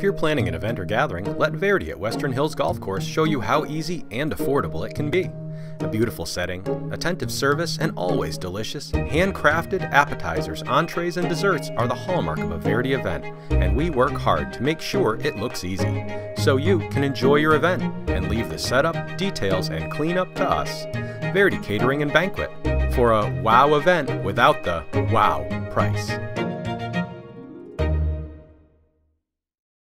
If you're planning an event or gathering, let Verdi at Western Hills Golf Course show you how easy and affordable it can be. A beautiful setting, attentive service, and always delicious, handcrafted appetizers, entrees, and desserts are the hallmark of a Verdi event, and we work hard to make sure it looks easy, so you can enjoy your event and leave the setup, details, and cleanup to us. Verdi Catering and Banquet, for a wow event without the wow price.